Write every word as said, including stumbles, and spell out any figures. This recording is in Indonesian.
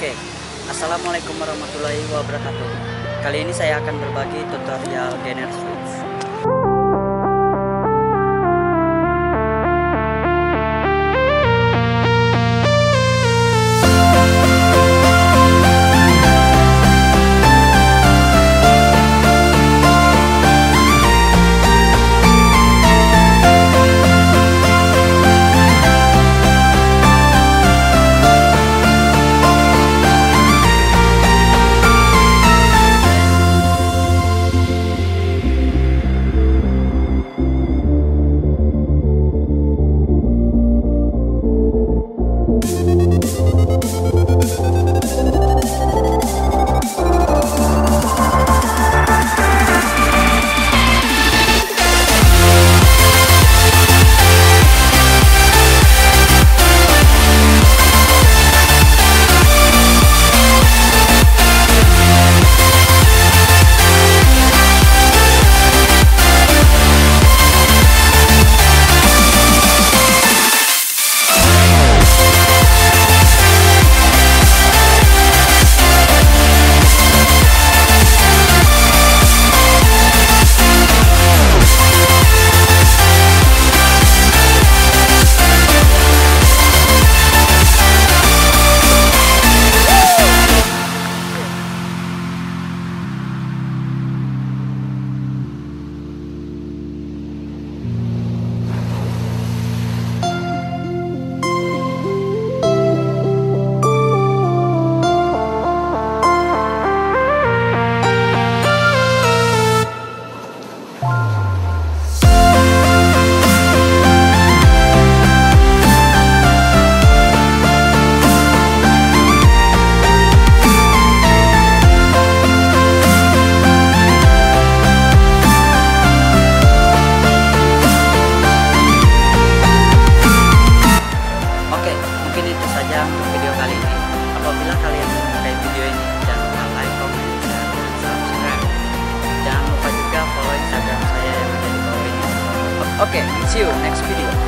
Oke, Assalamualaikum warahmatullahi wabarakatuh. Kali ini saya akan berbagi tutorial gainer switch. Video kali ini. Apabila kalian menyukai video ini, jangan lupa like, comment, share, dan subscribe. Jangan lupa juga follow Instagram saya yang ada di bawah ini. Oke, see you next video.